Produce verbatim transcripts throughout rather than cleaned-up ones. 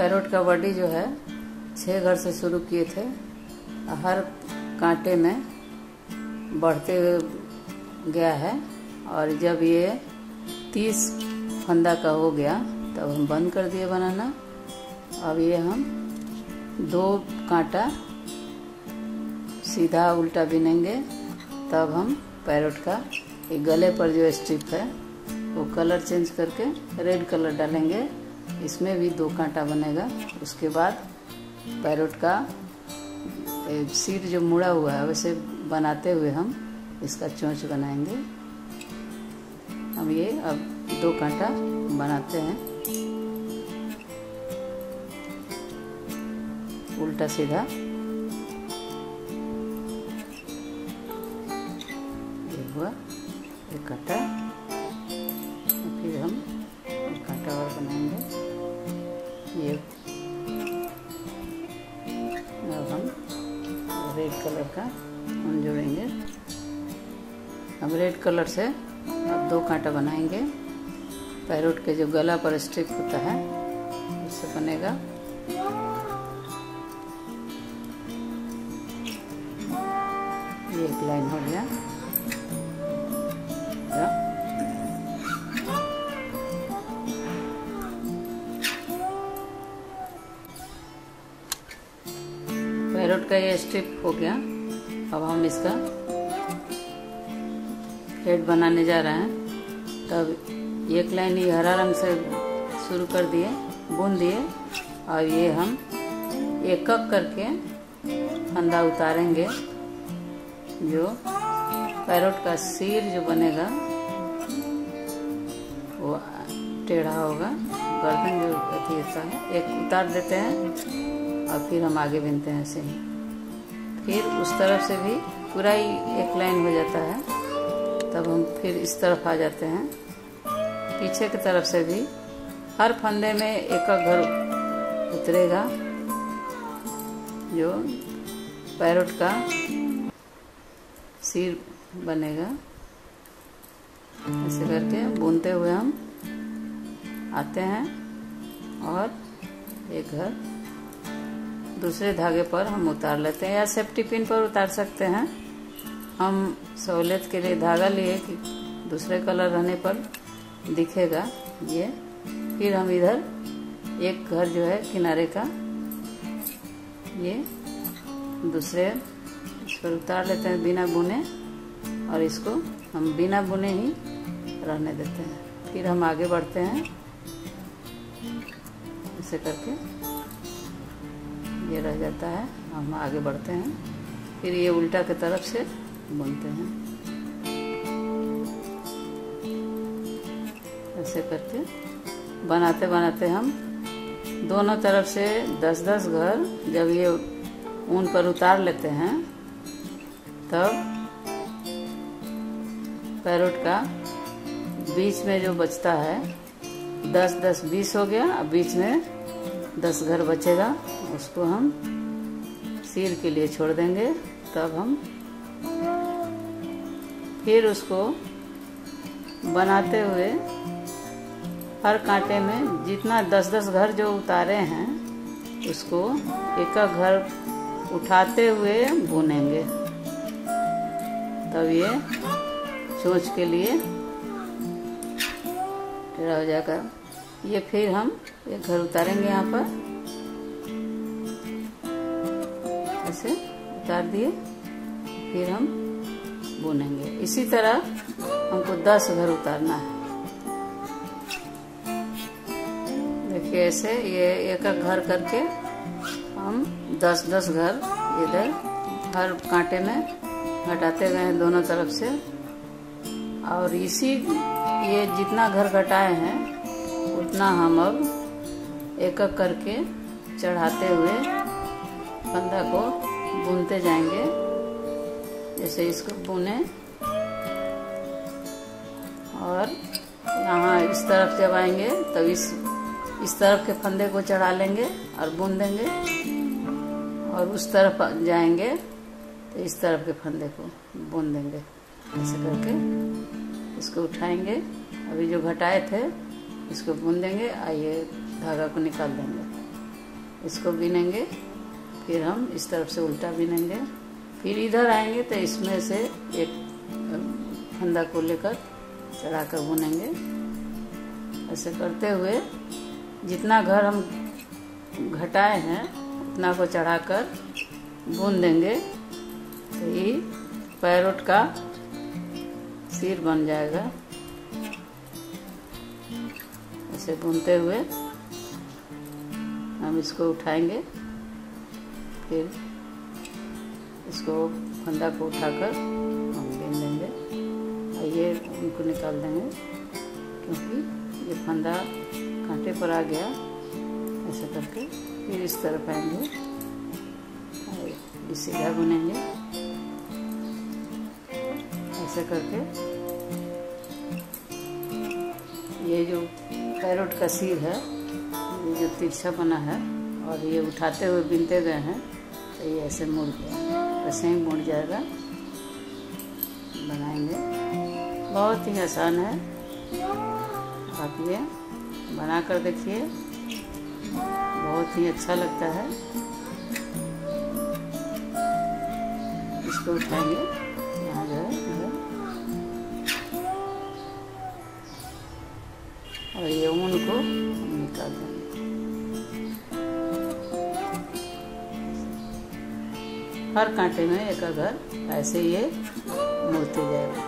Parrot का body जो है छह घर से शुरू किए थे, हर कांटे में बढ़ते हुए गया है और जब ये तीस फंदा का हो गया तब हम बंद कर दिए बनाना। अब ये हम दो कांटा सीधा उल्टा बिनेंगे, तब हम पैरोट का एक गले पर जो स्ट्रिप है वो कलर चेंज करके रेड कलर डालेंगे, इसमें भी दो कांटा बनेगा। उसके बाद पैरोट का सिर जो मुड़ा हुआ है वैसे बनाते हुए हम इसका चोंच बनाएंगे। हम ये अब दो कांटा बनाते हैं उल्टा सीधा। ये हुआ एक कांटा, फिर हम एक कांटा और बनाएंगे। ये अब हम रेड कलर का हम जोड़ेंगे। हम रेड कलर से अब दो कांटा बनाएंगे। पैरोट के जो गला पर स्ट्रिप होता है उससे बनेगा। ये एक लाइन हो गया। पैरोट का ये स्ट्रिप हो गया। अब हम इसका हेड बनाने जा रहे हैं। तब एक लाइन ये हरा रंग से शुरू कर दिए, बुन दिए और ये हम एक एक करके फंदा उतारेंगे। जो पैरोट का सिर जो बनेगा वो टेढ़ा होगा, गर्दन जो अथी होता है एक उतार देते हैं और फिर हम आगे बिनते हैं ऐसे ही। फिर उस तरफ से भी पूरा ही एक लाइन हो जाता है, तब हम फिर इस तरफ आ जाते हैं। पीछे की तरफ से भी हर फंदे में एक एक घर उतरेगा जो पैरोट का सिर बनेगा। ऐसे करके बुनते हुए हम आते हैं और एक घर दूसरे धागे पर हम उतार लेते हैं या सेफ्टी पिन पर उतार सकते हैं। हम सहूलियत के लिए धागा लिए कि दूसरे कलर रहने पर दिखेगा ये। फिर हम इधर एक घर जो है किनारे का ये दूसरे इस पर उतार लेते हैं बिना बुने और इसको हम बिना बुने ही रहने देते हैं। फिर हम आगे बढ़ते हैं ऐसे करके, ये रह जाता है। हम आगे बढ़ते हैं, फिर ये उल्टा की तरफ से बुनते हैं ऐसे करके। बनाते बनाते हम दोनों तरफ से दस दस घर जब ये ऊन पर उतार लेते हैं तब पैरोट का बीच में जो बचता है दस दस बीस हो गया। अब बीच में दस घर बचेगा, उसको हम सिर के लिए छोड़ देंगे। तब हम फिर उसको बनाते हुए हर कांटे में जितना दस दस घर जो उतारे हैं उसको एक एक घर उठाते हुए बुनेंगे। तब ये चोंच के लिए टेढ़ा हो जाएगा। ये फिर हम एक घर उतारेंगे यहाँ पर ऐसे उतार दिए, फिर हम बुनेंगे। इसी तरह हमको दस घर उतारना है। देखिए ऐसे ये एक एक घर करके हम दस दस घर इधर हर कांटे में घटाते गए हैं दोनों तरफ से। और इसी ये जितना घर घटाए हैं उतना हम अब एक एक करके चढ़ाते हुए फंदा को बुनते जाएंगे। जैसे इसको बुने और यहाँ इस तरफ जब आएंगे तब इस इस तरफ के फंदे को चढ़ा लेंगे और बुन देंगे, और उस तरफ जाएंगे तो इस तरफ के फंदे को बुन देंगे। ऐसे करके इसको उठाएंगे। अभी जो घटाए थे इसको बुन देंगे और ये धागा को निकाल देंगे। इसको बिनेंगे, फिर हम इस तरफ से उल्टा बिनेंगे, फिर इधर आएंगे तो इसमें से एक फंदा को लेकर चढ़ा कर बुनेंगे। ऐसे करते हुए जितना घर हम घटाए हैं उतना को चढ़ाकर बुन देंगे तो ये पैरोट का सिर बन जाएगा। ऐसे बुनते हुए हम इसको उठाएंगे, फिर इसको फंदा को उठाकर हम बिन देंगे और ये उनको निकाल देंगे क्योंकि ये फंदा कांटे पर आ गया। ऐसे करके फिर इस तरफ आएंगे और सीधा बुनेंगे। ऐसे करके ये जो पैरोट का सिर है, ये जो तिरछा बना है और ये उठाते हुए बिनते गए हैं तो ये ऐसे मुड़ गया, ऐसे ही मुड़ जाएगा। बनाएंगे, बहुत ही आसान है, आप ये बना कर देखिए, बहुत ही अच्छा लगता है। इसको उठाएंगे, यहाँ जो है और ये ऊन को निकाल देंगे। हर कांटे में एक अगर ऐसे ये मुड़ते जाएगा।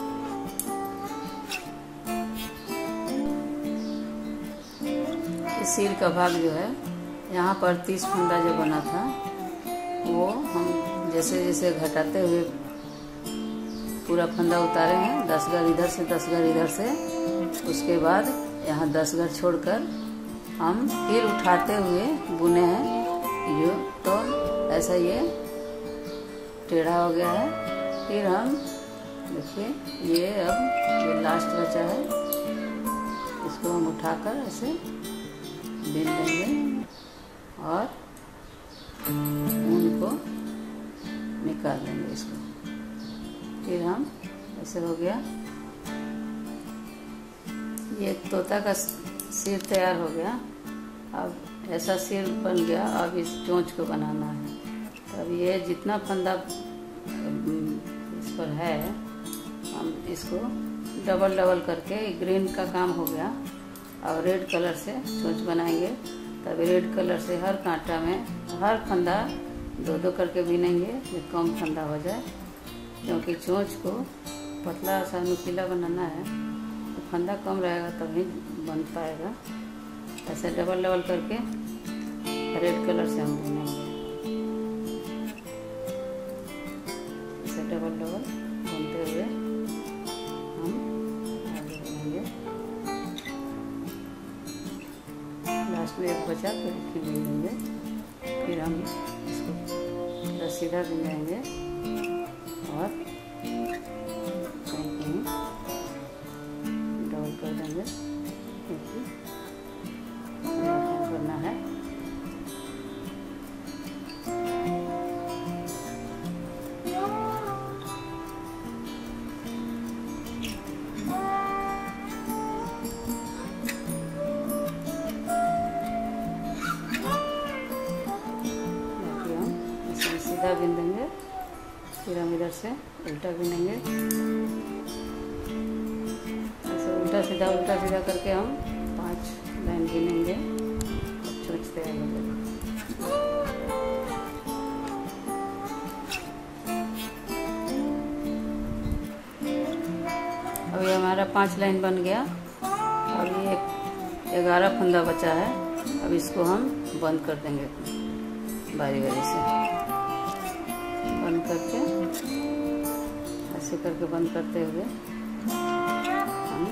इस सिर का भाग जो है, यहाँ पर तीस फंदा जो बना था वो हम जैसे जैसे घटाते हुए पूरा फंदा उतारे हैं, दस घर इधर से दस घर इधर से, उसके बाद यहाँ दस घर छोड़कर हम फिर उठाते हुए बुने हैं। यो तो ऐसा ये टेढ़ा हो गया है। फिर हम देखिए ये अब ये लास्ट बचा है, इसको हम उठाकर ऐसे बिन देंगे और ऊन को निकाल देंगे इसको। फिर हम ऐसे हो गया, ये तोता का सिर तैयार हो गया। अब ऐसा सिर बन गया, अब इस चोंच को बनाना है। तो अब ये जितना फंदा इस पर है, हम इसको डबल डबल करके ग्रीन का काम हो गया। अब रेड कलर से चोंच बनाएंगे, तब रेड कलर से हर कांटा में हर फंदा दो दो करके बिनेंगे, ये कम फंदा हो जाए, क्योंकि चोंच को पतला सा नुकीला बनाना है, तो फंदा कम रहेगा तभी बन पाएगा। ऐसे डबल डबल करके रेड कलर से हम बुनेंगे। ऐसे डबल डबल बुनते हुए हम आगे बढ़ेंगे। लास्ट में एक बचा तो एक ही बुनेंगे, फिर हम इसको सीधा बुनेंगे और कहीं कहीं डबल कर देंगे, क्योंकि करना है। सीधा बिन देंगे, फिर हम इधर से उल्टा बिनेंगे। ऐसे उल्टा सीधा उल्टा सीधा करके हम पांच लाइन बिनेंगे। चोंच तैयार हो जाएगी। अभी हमारा पांच लाइन बन गया। अब ये ग्यारह फंदा बचा है, अब इसको हम बंद कर देंगे बारी बारी से। बंद करके ऐसे करके बंद करते हुए हम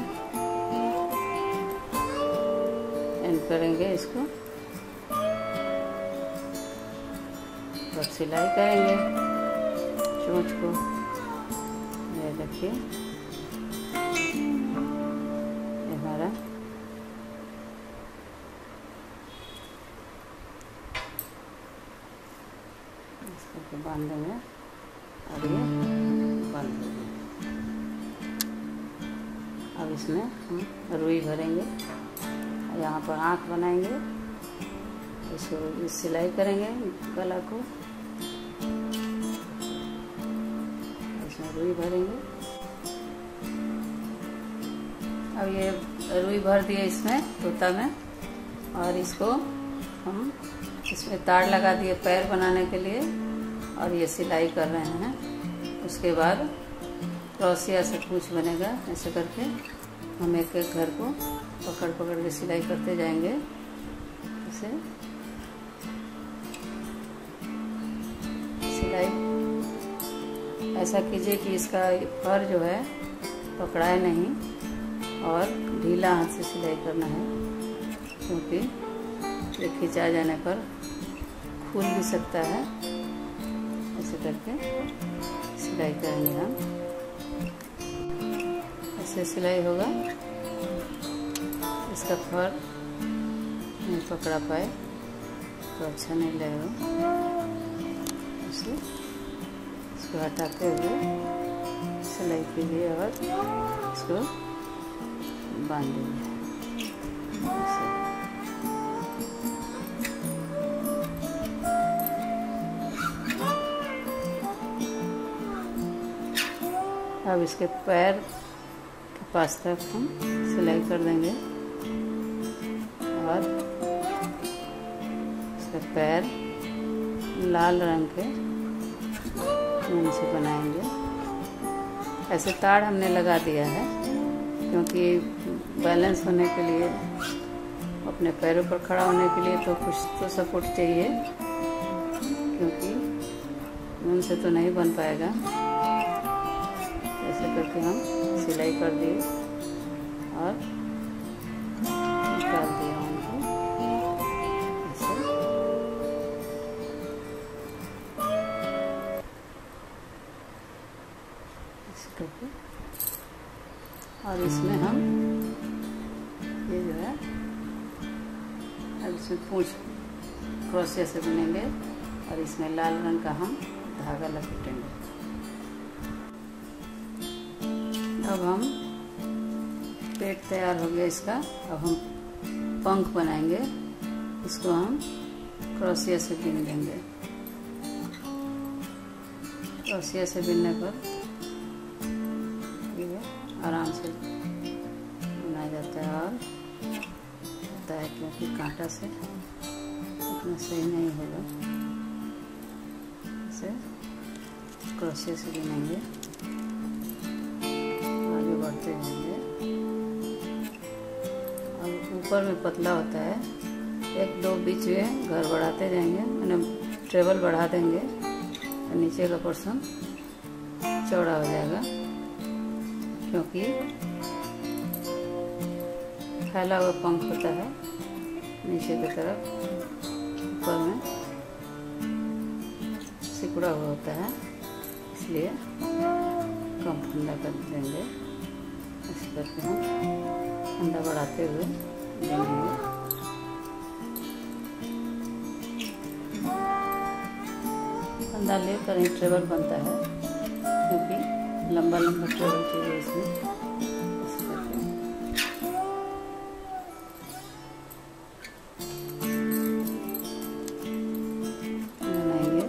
एंड करेंगे इसको, और सिलाई करेंगे चोंच को। ये देखिए हमारा इसको बांध देंगे और ये बंद हो गया। अब इसमें हम रुई भरेंगे, यहाँ पर आँख बनाएंगे, इसको इस सिलाई करेंगे गला को, इसमें रुई भरेंगे। अब ये रुई भर दिए इसमें तोता में, और इसको हम इसमें तार लगा दिए पैर बनाने के लिए, और ये सिलाई कर रहे हैं। उसके बाद क्रोशिया से पूंछ बनेगा। ऐसे करके हम एक एक घर को पकड़ पकड़ के सिलाई करते जाएंगे। इसे सिलाई ऐसा कीजिए कि इसका फर जो है पकड़ाए नहीं, और ढीला हाथ से सिलाई करना है, क्योंकि ये खिंचा जाने पर खुल भी सकता है। ऐसे करके सिलाई करेंगे हम। ऐसे सिलाई होगा, इसका फर नहीं पकड़ा पाए तो अच्छा नहीं लगेगा। ऐसे इसको हटाते हुए सिलाई कीजिए और इसको बांध दीजिए। अब इसके पैर के पास तक हम सिलाई कर देंगे, और इसका पैर लाल रंग के ऊन से बनाएंगे। ऐसे ताड़ हमने लगा दिया है, क्योंकि बैलेंस होने के लिए, अपने पैरों पर खड़ा होने के लिए तो कुछ तो सपोर्ट चाहिए, क्योंकि ऊन से तो नहीं बन पाएगा। ऐसे करके हम सिलाई कर दिए और निकाल दिया उनको। ऐसे ऐसे करके, और इसमें हम ये जो है अब इसमें पूंछ क्रोशिया से बुनेंगे, और इसमें लाल रंग का हम धागा लपेटेंगे। अब हम पेट तैयार हो गया इसका। अब हम पंख बनाएंगे, इसको हम क्रोशिया से बिन देंगे। क्रोशिया से बिनने पर ये आराम से बुना जाता है, और होता है, क्योंकि कांटा से उतना सही नहीं होगा। इसे क्रोशिया से बिनेंगे, बढ़ते जाएंगे। और ऊपर में पतला होता है, एक दो बीच में घर बढ़ाते जाएंगे, मैंने ट्रेबल बढ़ा देंगे, और नीचे का पोर्शन चौड़ा हो जाएगा, क्योंकि फैला हुआ पंख होता है नीचे की तरफ, ऊपर में सिकुड़ा हुआ होता है, इसलिए कम ठंडा कर देंगे। ऐसे करके हम ठंडा बढ़ाते हुए देंगे। ठंडा लेकर ही ट्रेबल बनता है, क्योंकि लंबा लंबा ट्रेबल चाहिए इसमें। ऐसे करके बनाएंगे।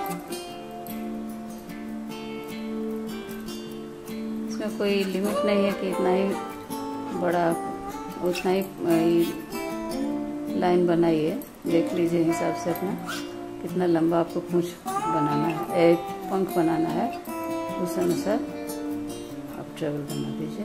इसमें कोई लिमिट नहीं है कि इतना ही बड़ा, उतना ही लाइन बनाइए। देख लीजिए हिसाब से अपना कितना लंबा आपको पूंछ बनाना है, एक पंख बनाना है, उस अनुसार आप ट्रेबल बना दीजिए।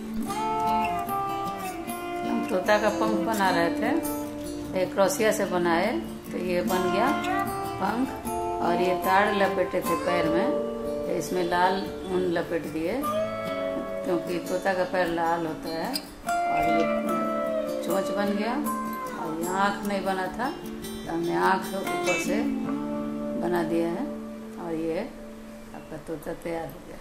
हम तोता का पंख बना रहे थे, एक क्रोशिया से बनाए, तो ये बन गया पंख। और ये ताड़ लपेटे थे पैर में, तो इसमें लाल ऊन लपेट दिए, क्योंकि तोता का पैर लाल होता है। और ये चोंच बन गया, और यहाँ आँख नहीं बना था, तो हमने आँख ऊपर से बना दिया है, और ये आपका तोता तैयार हो गया।